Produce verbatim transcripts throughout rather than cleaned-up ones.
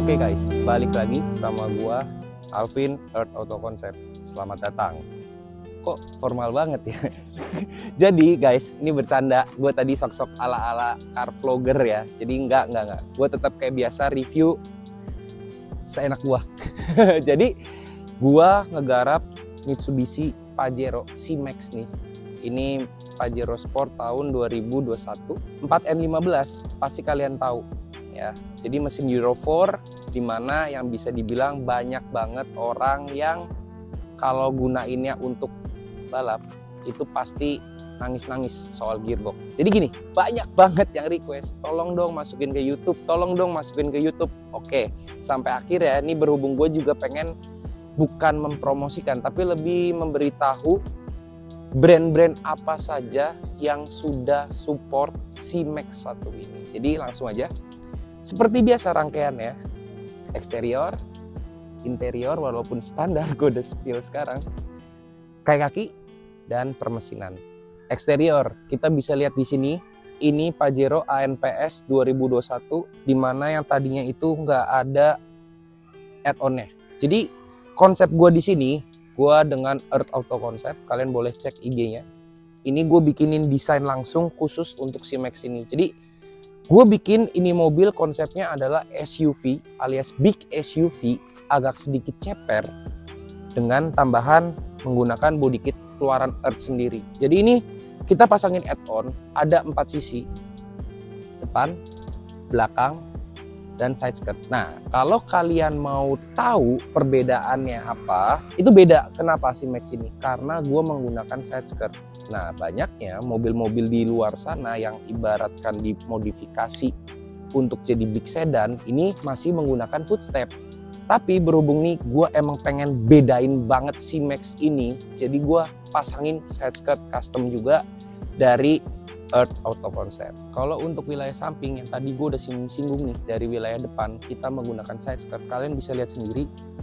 Oke guys, balik lagi sama gua Alvin Earth Auto Concept. Selamat datang. Kok formal banget ya? Jadi guys, ini bercanda. Gue tadi sok-sok ala-ala car vlogger ya. Jadi enggak, enggak, enggak. Gue tetap kayak biasa review seenak gua. Jadi gua ngegarap Mitsubishi Pajero C-Max nih. Ini Pajero Sport tahun dua ribu dua puluh satu, empat N lima belas, pasti kalian tahu ya. Jadi mesin Euro empat, dimana yang bisa dibilang banyak banget orang yang kalau gunainnya untuk balap itu pasti nangis-nangis soal gearbox. Jadi gini, banyak banget yang request, tolong dong masukin ke YouTube, tolong dong masukin ke YouTube. Oke, sampai akhir ya, ini berhubung gue juga pengen bukan mempromosikan, tapi lebih memberitahu brand-brand apa saja yang sudah support C-Max satu ini. Jadi langsung aja. Seperti biasa rangkaiannya, eksterior, interior walaupun standar gue udah spill sekarang, kaki-kaki, dan permesinan. Eksterior, kita bisa lihat di sini, ini Pajero A N P S dua ribu dua puluh satu, dimana yang tadinya itu nggak ada add-on-nya. Jadi konsep gue di sini, gue dengan Earth Auto Concept, kalian boleh cek I G-nya. Ini gue bikinin desain langsung khusus untuk C-Max ini. Jadi gue bikin ini mobil konsepnya adalah S U V alias big S U V, agak sedikit ceper dengan tambahan menggunakan body kit keluaran Earth sendiri. Jadi ini kita pasangin add-on, ada empat sisi, depan, belakang, dan side skirt. Nah, kalau kalian mau tahu perbedaannya apa, itu beda. Kenapa sih Max ini? Karena gue menggunakan side skirt. Nah, banyaknya mobil-mobil di luar sana yang ibaratkan dimodifikasi untuk jadi big sedan, ini masih menggunakan footstep. Tapi berhubung nih, gue emang pengen bedain banget si Max ini, jadi gue pasangin side skirt custom juga dari Earth Auto Concept. Kalau untuk wilayah samping yang tadi gue udah singgung-singgung nih, dari wilayah depan kita menggunakan side skirt, kalian bisa lihat sendiri.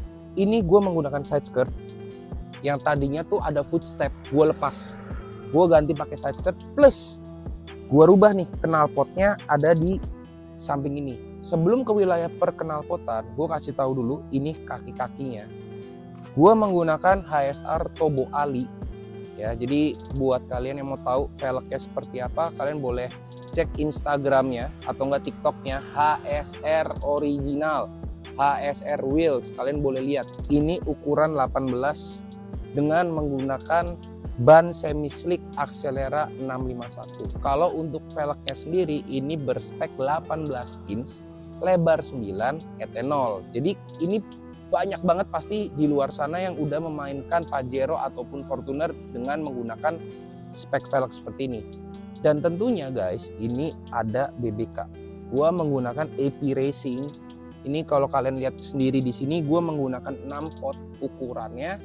Ini gue menggunakan side skirt yang tadinya tuh ada footstep, gue lepas, gue ganti pakai side skirt plus gue rubah nih knalpotnya ada di samping ini. Sebelum ke wilayah perknalpotan, gue kasih tahu dulu ini kaki-kakinya. Gue menggunakan H S R Turbo Ali. Ya, jadi buat kalian yang mau tahu velgnya seperti apa, kalian boleh cek Instagramnya atau enggak TikToknya H S R Original, H S R Wheels. Kalian boleh lihat. Ini ukuran delapan belas dengan menggunakan ban semi slick Axelera enam lima satu. Kalau untuk velgnya sendiri ini berspek delapan belas inch, lebar sembilan, E T nol. Jadi ini banyak banget pasti di luar sana yang udah memainkan Pajero ataupun Fortuner dengan menggunakan spek velg seperti ini. Dan tentunya guys, ini ada B B K. Gua menggunakan A P Racing. Ini kalau kalian lihat sendiri di sini, gua menggunakan enam pot ukurannya.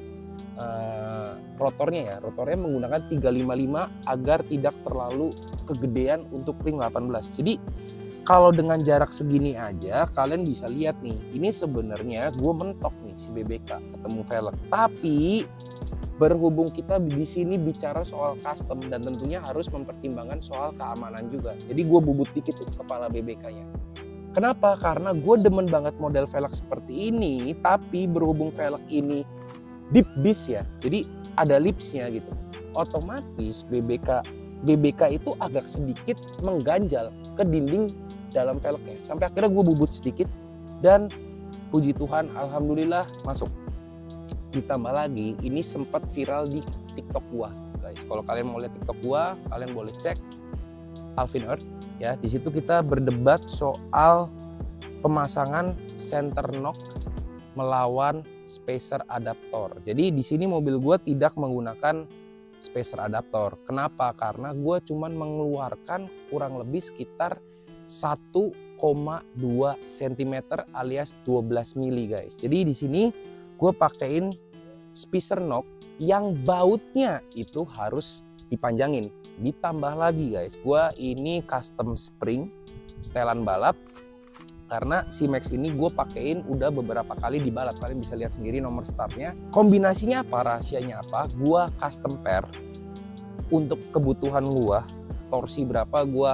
Uh, rotornya ya, rotornya menggunakan tiga lima lima agar tidak terlalu kegedean untuk ring delapan belas. Jadi kalau dengan jarak segini aja kalian bisa lihat nih, ini sebenarnya gue mentok nih si B B K ketemu velg. Tapi berhubung kita di sini bicara soal custom dan tentunya harus mempertimbangkan soal keamanan juga. Jadi gue bubut dikit tuh kepala B B K-nya. Kenapa? Karena gue demen banget model velg seperti ini, tapi berhubung velg ini deep dish ya, jadi ada lipsnya gitu. Otomatis B B K B B K itu agak sedikit mengganjal ke dinding dalam velgnya. Sampai akhirnya gue bubut sedikit dan puji Tuhan alhamdulillah masuk. Ditambah lagi ini sempat viral di TikTok gua, guys. Kalau kalian mau lihat TikTok gua, kalian boleh cek Alvin Earth ya. Di situ kita berdebat soal pemasangan center knock melawan spacer adaptor. Jadi di sini mobil gue tidak menggunakan spacer adaptor. Kenapa? Karena gue cuman mengeluarkan kurang lebih sekitar satu koma dua sentimeter alias dua belas mili guys. Jadi di sini gue pakein spacer knock yang bautnya itu harus dipanjangin. Ditambah lagi guys, gue ini custom spring setelan balap. Karena C-Max ini gue pakein udah beberapa kali di balap. Kalian bisa lihat sendiri nomor startnya. Kombinasinya apa? Rahasianya apa? Gue custom pair untuk kebutuhan gue. Torsi berapa gue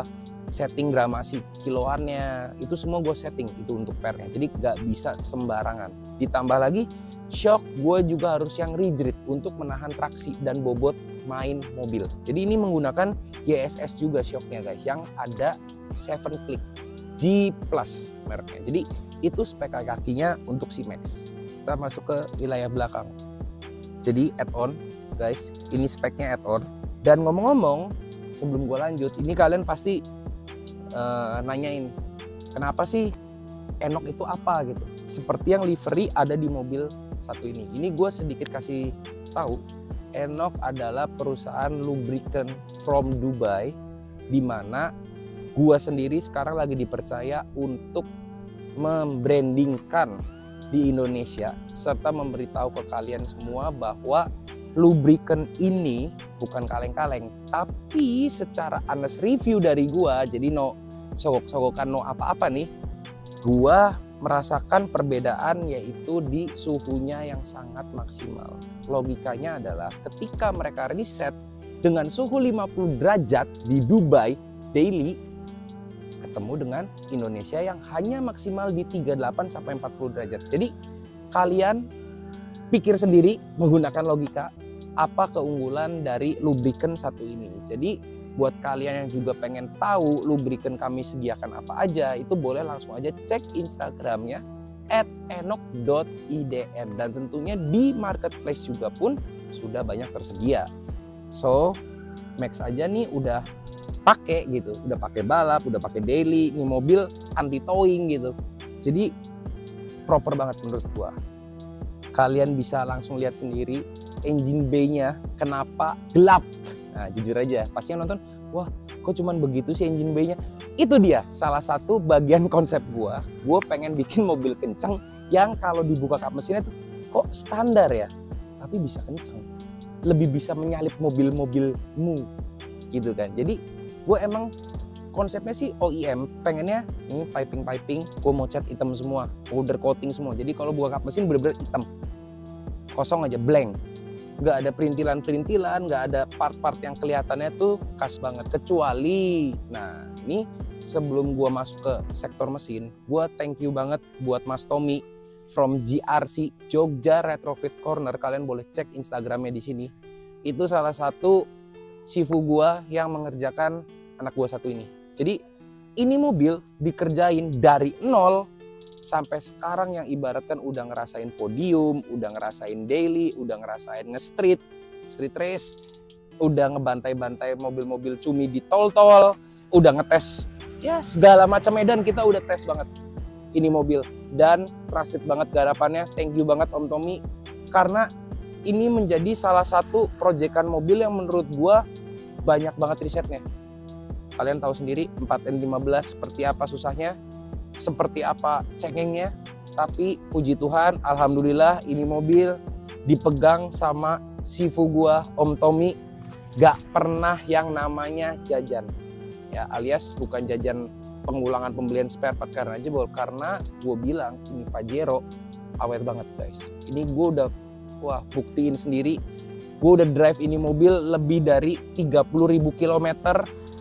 setting gramasi kiloannya, itu semua gue setting itu untuk pernya, jadi nggak bisa sembarangan. Ditambah lagi shock gue juga harus yang rigid untuk menahan traksi dan bobot main mobil. Jadi ini menggunakan Y S S juga shocknya guys, yang ada tujuh click G plus mereknya. Jadi itu spek kakinya untuk si Max. Kita masuk ke wilayah belakang. Jadi add-on guys, ini speknya add-on. Dan ngomong-ngomong, sebelum gue lanjut, ini kalian pasti uh, nanyain, kenapa sih Enok itu apa gitu? Seperti yang livery ada di mobil satu ini. Ini gue sedikit kasih tahu, Enok adalah perusahaan lubricant from Dubai, di mana gue sendiri sekarang lagi dipercaya untuk membrandingkan di Indonesia, serta memberitahu ke kalian semua bahwa lubricant ini bukan kaleng-kaleng, tapi secara honest review dari gua, jadi no sogok-sogokan, no apa-apa nih, gua merasakan perbedaan yaitu di suhunya yang sangat maksimal. Logikanya adalah ketika mereka riset dengan suhu lima puluh derajat di Dubai daily, ketemu dengan Indonesia yang hanya maksimal di tiga puluh delapan sampai empat puluh derajat. Jadi kalian pikir sendiri menggunakan logika apa keunggulan dari lubricant satu ini. Jadi buat kalian yang juga pengen tahu lubricant kami sediakan apa aja, itu boleh langsung aja cek Instagramnya at enok dot i d n, dan tentunya di marketplace juga pun sudah banyak tersedia. So Max aja nih udah pakai gitu, udah pakai balap, udah pakai daily, ini mobil anti towing gitu. Jadi proper banget menurut gua. Kalian bisa langsung lihat sendiri engine bay-nya kenapa gelap. Nah, jujur aja, pasti yang nonton, wah kok cuman begitu sih engine bay-nya. Itu dia salah satu bagian konsep gua. Gua pengen bikin mobil kenceng yang kalau dibuka kap mesinnya tuh kok standar ya, tapi bisa kenceng. Lebih bisa menyalip mobil-mobilmu gitu kan. Jadi gue emang konsepnya sih O E M, pengennya ini piping-piping, gue mau cat hitam semua, powder coating semua. Jadi kalau buka kap mesin bener-bener hitam, kosong aja, blank, nggak ada perintilan-perintilan, nggak ada part-part yang kelihatannya tuh khas banget. Kecuali, nah ini sebelum gue masuk ke sektor mesin, gue thank you banget buat Mas Tommy from G R C Jogja Retrofit Corner. Kalian boleh cek Instagramnya di sini. Itu salah satu sifu gue yang mengerjakan anak gue satu ini. Jadi ini mobil dikerjain dari nol sampai sekarang, yang ibaratkan udah ngerasain podium, udah ngerasain daily, udah ngerasain nge-street, street race, udah ngebantai-bantai mobil-mobil cumi di tol-tol, udah ngetes ya segala macam medan kita udah tes banget ini mobil, dan trusted banget garapannya. Thank you banget Om Tommy, karena ini menjadi salah satu proyekan mobil yang menurut gua banyak banget risetnya. Kalian tahu sendiri empat N lima belas seperti apa susahnya, seperti apa cengengnya, tapi puji Tuhan alhamdulillah ini mobil dipegang sama sifu gua Om Tommy, gak pernah yang namanya jajan ya, alias bukan jajan pengulangan pembelian spare part karena jebol, karena gue bilang ini Pajero awet banget guys. Ini gue udah wah buktiin sendiri, gue udah drive ini mobil lebih dari tiga puluh ribu kilometer,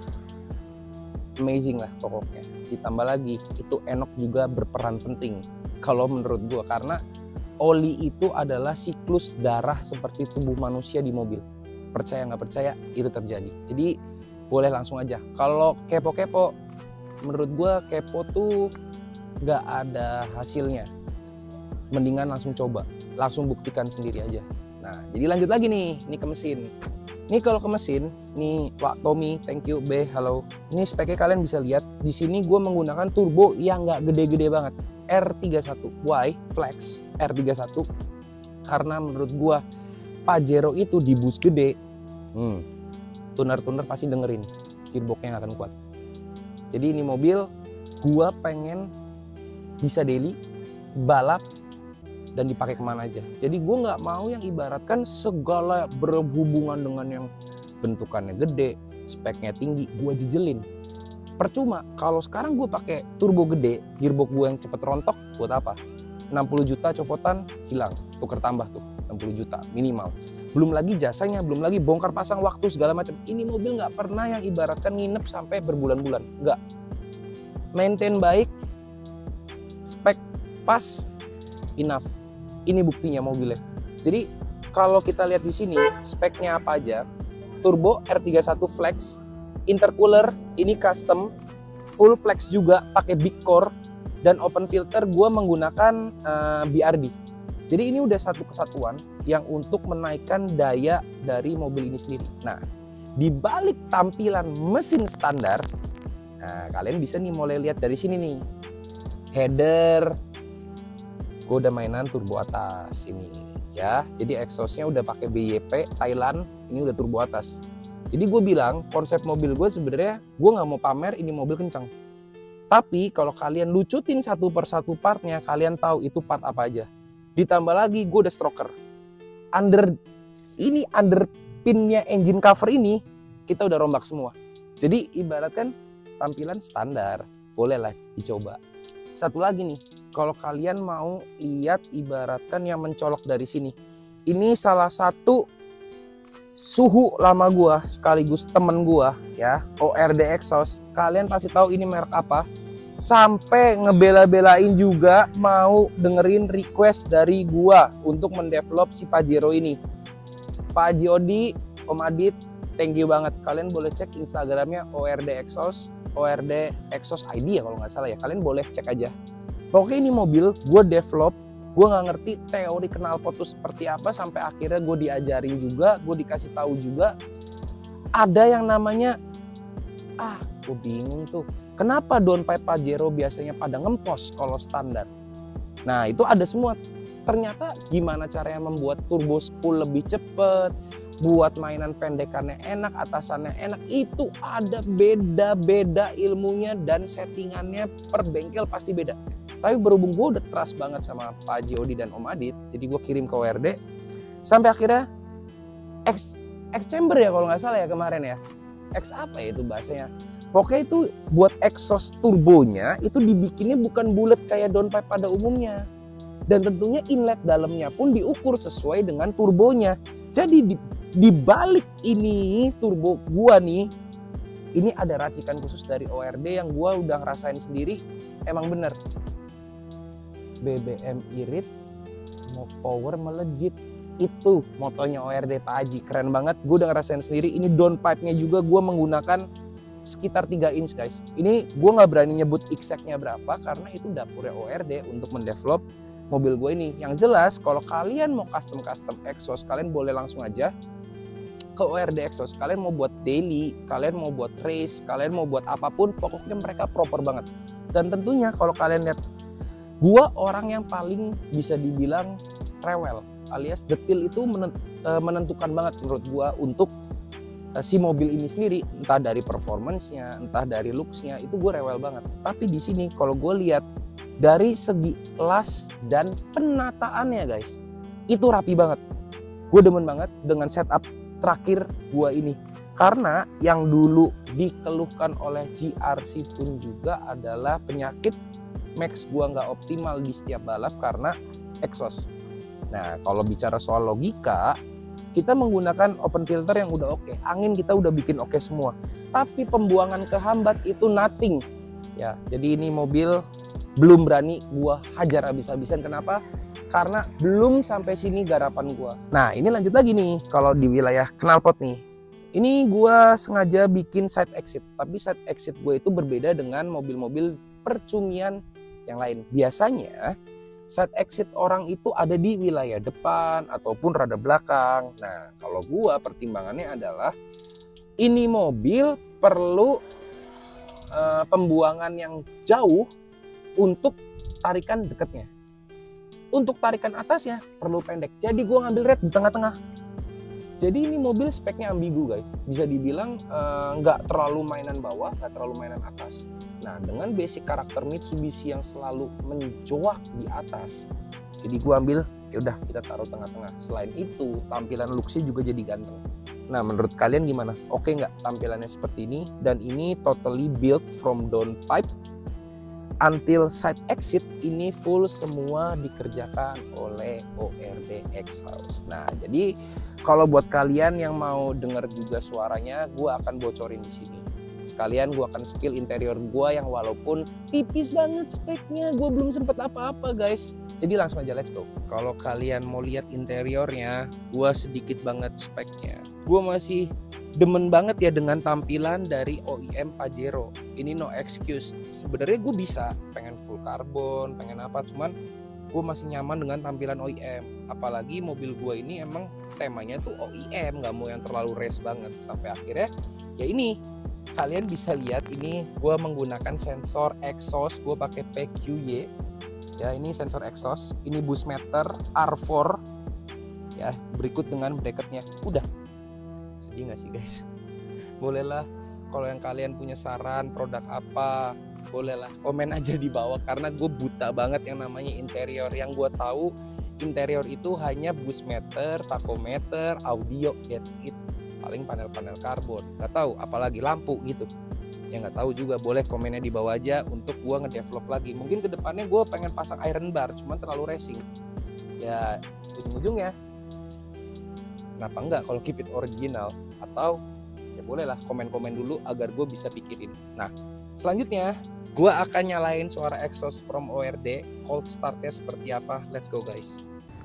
amazing lah pokoknya. Ditambah lagi itu Enok juga berperan penting kalau menurut gue, karena oli itu adalah siklus darah seperti tubuh manusia di mobil. Percaya nggak percaya itu terjadi. Jadi boleh langsung aja. Kalau kepo-kepo, menurut gue kepo tuh nggak ada hasilnya. Mendingan langsung coba, langsung buktikan sendiri aja. Nah, jadi lanjut lagi nih, ini ke mesin. Ini kalau ke mesin, nih Pak Tommy, thank you, B, halo. Ini speknya kalian bisa lihat. Di sini gue menggunakan turbo yang nggak gede-gede banget, R tiga puluh satu. Why? Flex R tiga puluh satu. Karena menurut gue Pajero itu di boost gede, hmm, tuner-tuner pasti dengerin, gearboxnya nggak akan kuat. Jadi ini mobil gue pengen bisa daily, balap, dan dipakai kemana aja. Jadi gue nggak mau yang ibaratkan segala berhubungan dengan yang bentukannya gede, speknya tinggi, gue jejelin. Percuma kalau sekarang gue pakai turbo gede, gearbox gue yang cepet rontok, buat apa? enam puluh juta copotan hilang, tuker tambah tuh enam puluh juta minimal. belum lagi jasanya, belum lagi bongkar pasang waktu segala macam. Ini mobil nggak pernah yang ibaratkan nginep sampai berbulan-bulan, nggak. Maintain baik, spek pas, enough. Ini buktinya mobilnya. Jadi kalau kita lihat di sini speknya apa aja, turbo R tiga puluh satu flex, intercooler ini custom, full flex juga pakai big core, dan open filter gue menggunakan uh, B R D. Jadi ini udah satu kesatuan yang untuk menaikkan daya dari mobil ini sendiri. Nah, di balik tampilan mesin standar, nah kalian bisa nih mulai lihat dari sini nih, header, gue udah mainan turbo atas ini ya. Jadi exhaustnya udah pakai B Y P Thailand, ini udah turbo atas. Jadi gue bilang konsep mobil gue sebenarnya gue nggak mau pamer ini mobil kencang. Tapi kalau kalian lucutin satu persatu partnya, kalian tahu itu part apa aja. Ditambah lagi gue udah stroker. Under ini underpinnya engine cover ini kita udah rombak semua. Jadi ibaratkan tampilan standar, bolehlah dicoba. Satu lagi nih, kalau kalian mau lihat ibaratkan yang mencolok dari sini, ini salah satu suhu lama gua sekaligus temen gua ya, O R D exhaust. Kalian pasti tahu ini merek apa. Sampai ngebela-belain juga mau dengerin request dari gua untuk mendevelop si Pajero ini. Pak Haji Odi, Om Adit, thank you banget. Kalian boleh cek Instagramnya O R D exhaust, O R D exhaust I D ya kalau nggak salah ya. Kalian boleh cek aja. Pokoknya ini mobil gue develop, gue nggak ngerti teori knalpot itu seperti apa, sampai akhirnya gue diajarin juga, gue dikasih tahu juga. Ada yang namanya, ah gue bingung tuh, kenapa downpipe Pajero biasanya pada ngempos kalau standar. Nah itu ada semua. Ternyata gimana caranya membuat turbo spool lebih cepet, buat mainan pendekannya enak, atasannya enak, itu ada beda-beda ilmunya dan settingannya per bengkel pasti beda. Tapi berhubung gue udah trust banget sama Pak Haji Odi dan Om Adit, jadi gue kirim ke O R D, sampai akhirnya X, X chamber ya kalau nggak salah ya kemarin ya, X apa ya itu bahasanya. Pokoknya itu buat exhaust turbonya itu dibikinnya bukan bulat kayak downpipe pada umumnya. Dan tentunya inlet dalamnya pun diukur sesuai dengan turbonya. Jadi di, di balik ini turbo gua nih, ini ada racikan khusus dari O R D yang gua udah ngerasain sendiri. Emang bener, B B M irit, mau power melejit. Itu motonya O R D Pak Haji, keren banget. Gue udah ngerasain sendiri. Ini downpipe-nya juga gue menggunakan sekitar tiga inch guys. Ini gue nggak berani nyebut exact-nya berapa karena itu dapurnya O R D untuk mendevelop mobil gue ini. Yang jelas kalau kalian mau custom-custom exhaust, kalian boleh langsung aja ke O R D Exhaust. Kalian mau buat daily, kalian mau buat race, kalian mau buat apapun, pokoknya mereka proper banget. Dan tentunya kalau kalian lihat, gue orang yang paling bisa dibilang rewel, alias detail itu menentukan banget menurut gue untuk si mobil ini sendiri. Entah dari performance-nya, entah dari looks-nya, itu gue rewel banget. Tapi di sini kalau gue lihat dari segi las dan penataannya guys, itu rapi banget. Gue demen banget dengan setup terakhir gue ini. Karena yang dulu dikeluhkan oleh G R C pun juga adalah penyakit max gue nggak optimal di setiap balap karena exhaust. Nah kalau bicara soal logika, kita menggunakan open filter yang udah oke, okay. Angin kita udah bikin oke okay semua. Tapi pembuangan kehambat itu nothing. Ya, jadi ini mobil belum berani gua hajar habis-habisan. Kenapa? Karena belum sampai sini garapan gua. Nah, ini lanjut lagi nih kalau di wilayah knalpot nih. Ini gua sengaja bikin side exit, tapi side exit gue itu berbeda dengan mobil-mobil percumian yang lain. Biasanya side exit orang itu ada di wilayah depan ataupun rada belakang. Nah, kalau gua pertimbangannya adalah ini mobil perlu uh, pembuangan yang jauh untuk tarikan dekatnya. Untuk tarikan atasnya perlu pendek. Jadi gua ngambil red di tengah-tengah. Jadi ini mobil speknya ambigu guys. Bisa dibilang nggak uh, terlalu mainan bawah, nggak terlalu mainan atas. Nah, dengan basic karakter Mitsubishi yang selalu menjolak di atas, jadi gue ambil, ya udah kita taruh tengah-tengah. Selain itu, tampilan looks-nya juga jadi ganteng. Nah, menurut kalian gimana? Oke nggak tampilannya seperti ini? Dan ini totally built from downpipe until side exit ini full semua dikerjakan oleh O R D exhaust. Nah, jadi kalau buat kalian yang mau denger juga suaranya, gue akan bocorin di sini. Sekalian gue akan spill interior gue yang walaupun tipis banget speknya, gue belum sempet apa-apa guys. Jadi langsung aja let's go. Kalau kalian mau lihat interiornya, gue sedikit banget speknya. Gue masih demen banget ya dengan tampilan dari O E M Pajero. Ini no excuse. Sebenarnya gue bisa pengen full carbon, pengen apa, cuman gue masih nyaman dengan tampilan O E M. Apalagi mobil gue ini emang temanya tuh O E M, nggak mau yang terlalu race banget. Sampai akhirnya ya ini, kalian bisa lihat ini gue menggunakan sensor exhaust, gue pakai P Q Y. Ya, ini sensor exhaust, ini boost meter R empat. Ya, berikut dengan bracketnya. Udah. Sedih nggak sih guys? Bolehlah kalau yang kalian punya saran produk apa, bolehlah komen aja di bawah, karena gue buta banget yang namanya interior. Yang gue tahu interior itu hanya boost meter, tachometer, audio, that's it. Paling panel-panel karbon, nggak tahu apalagi lampu gitu ya, nggak tahu juga. Boleh komennya di bawah aja untuk gue ngedevelop lagi. Mungkin kedepannya gue pengen pasang iron bar, cuman terlalu racing ya, ujung-ujungnya kenapa enggak kalau keep it original. Atau ya bolehlah komen-komen dulu agar gue bisa pikirin. Nah, selanjutnya gue akan nyalain suara exhaust from O R D. Cold startnya seperti apa, let's go guys.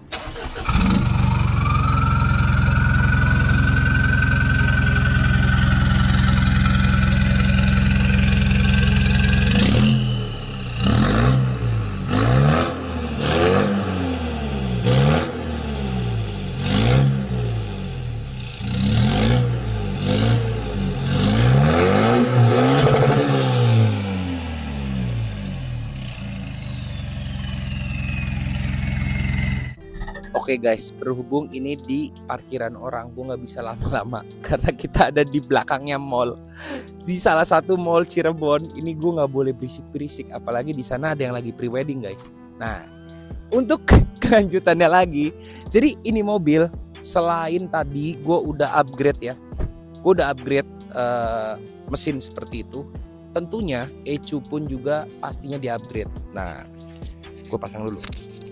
Oke guys, berhubung ini di parkiran orang, gue nggak bisa lama-lama karena kita ada di belakangnya mall, di salah satu mall Cirebon. Ini gue nggak boleh berisik-berisik, apalagi di sana ada yang lagi pre-wedding guys. Nah, untuk kelanjutannya lagi, jadi ini mobil selain tadi gue udah upgrade ya, gue udah upgrade uh, mesin seperti itu. Tentunya E C U pun juga pastinya di-upgrade. Nah, gue pasang dulu.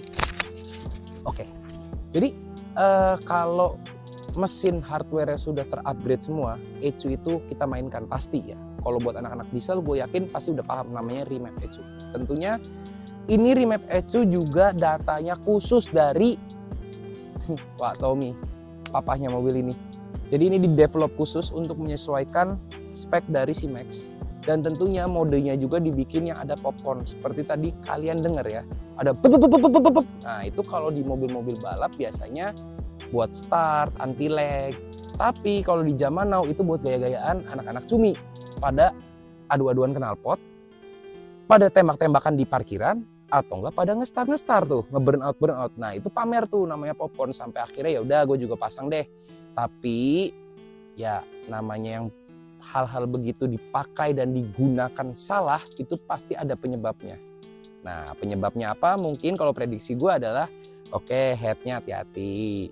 Oke. Jadi uh, kalau mesin hardware sudah terupgrade semua, E C U itu kita mainkan pasti ya. Kalau buat anak-anak diesel, gue yakin pasti udah paham namanya remap E C U. Tentunya ini remap E C U juga datanya khusus dari Pak Tommy, papahnya mobil ini. Jadi ini di develop khusus untuk menyesuaikan spek dari C-Max. Dan tentunya modenya juga dibikin yang ada popcorn. Seperti tadi kalian dengar ya, ada pep, pep, pep, pep, pep. Nah itu kalau di mobil-mobil balap biasanya buat start, anti lag. Tapi kalau di zaman now itu buat gaya-gayaan anak-anak cumi. Pada adu-aduan knalpot, pada tembak-tembakan di parkiran, atau enggak pada nge-start-nge-start tuh, nge-burn out burn out. Nah itu pamer tuh namanya popcorn. Sampai akhirnya ya udah gue juga pasang deh. Tapi ya namanya yang hal-hal begitu dipakai dan digunakan salah, itu pasti ada penyebabnya. Nah penyebabnya apa? Mungkin kalau prediksi gue adalah oke, okay, headnya hati-hati,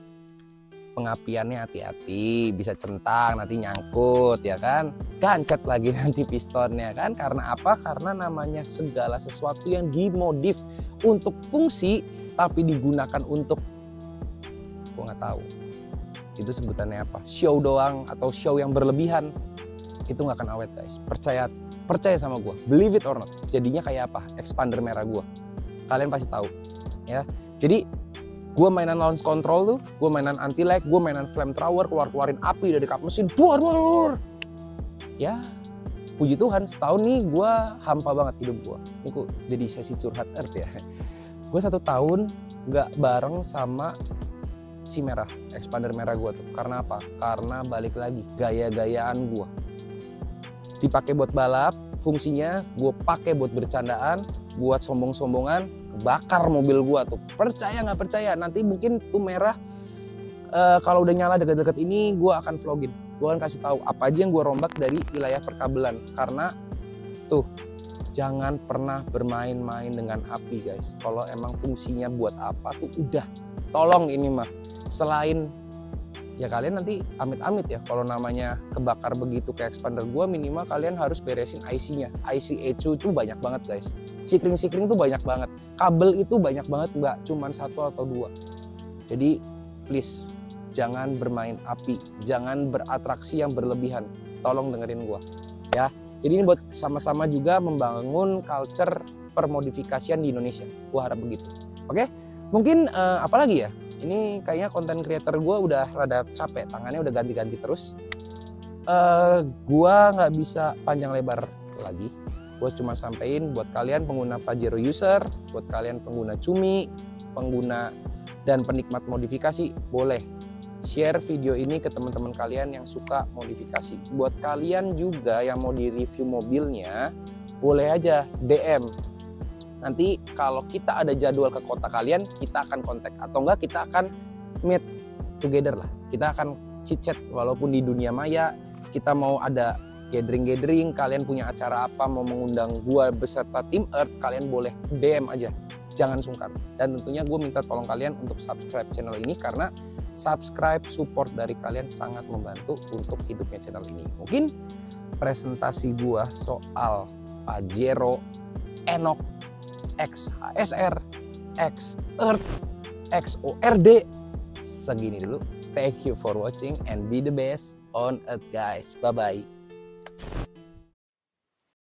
pengapiannya hati-hati, bisa centang nanti nyangkut ya kan, gancet lagi nanti pistonnya kan. Karena apa? Karena namanya segala sesuatu yang dimodif untuk fungsi tapi digunakan untuk, gue nggak tahu itu sebutannya apa, show doang atau show yang berlebihan, itu nggak akan awet guys. Percaya percaya sama gue, believe it or not. Jadinya kayak apa? Expander merah gue, kalian pasti tahu ya. Jadi gue mainan launch control tuh, gue mainan anti lag, gue mainan flamethrower, keluar keluarin api dari kap mesin, buar buar buar. Ya puji Tuhan setahun nih gue hampa banget hidup gue. Ini kok jadi sesi curhat earth ya. Gue satu tahun nggak bareng sama si merah, expander merah gue tuh. Karena apa? Karena balik lagi gaya-gayaan gue dipakai buat balap, fungsinya gue pakai buat bercandaan, buat sombong-sombongan, kebakar mobil gue tuh. Percaya nggak percaya? Nanti mungkin tuh merah uh, kalau udah nyala deket-deket ini gue akan vlogin, gue akan kasih tahu apa aja yang gue rombak dari wilayah perkabelan. Karena tuh jangan pernah bermain-main dengan api guys. Kalau emang fungsinya buat apa tuh udah, tolong ini mah. Selain ya kalian nanti amit-amit ya kalau namanya kebakar begitu ke expander gua, minimal kalian harus beresin I C-nya. I C E C U itu banyak banget guys. Sikring-sikring tuh banyak banget. Kabel itu banyak banget, nggak cuman satu atau dua. Jadi please jangan bermain api, jangan beratraksi yang berlebihan. Tolong dengerin gua ya. Jadi ini buat sama-sama juga membangun culture permodifikasian di Indonesia. Gua harap begitu. Oke? Mungkin uh, apa lagi ya? Ini kayaknya konten creator gue udah rada capek, tangannya udah ganti-ganti terus. Uh, gue nggak bisa panjang lebar lagi. Gue cuma sampein buat kalian pengguna Pajero user, buat kalian pengguna Cumi, pengguna dan penikmat modifikasi, boleh share video ini ke teman-teman kalian yang suka modifikasi. Buat kalian juga yang mau di review mobilnya, boleh aja D M. Nanti kalau kita ada jadwal ke kota kalian, kita akan kontak. Atau enggak kita akan meet together lah. Kita akan chit-chat walaupun di dunia maya. Kita mau ada gathering-gathering, kalian punya acara apa, mau mengundang gua beserta tim Earth, kalian boleh D M aja. Jangan sungkan. Dan tentunya gue minta tolong kalian untuk subscribe channel ini, karena subscribe support dari kalian sangat membantu untuk hidupnya channel ini. Mungkin presentasi gua soal Pajero Enok X H S R, X Earth, X O R D segini dulu. Thank you for watching and be the best on Earth guys. Bye bye.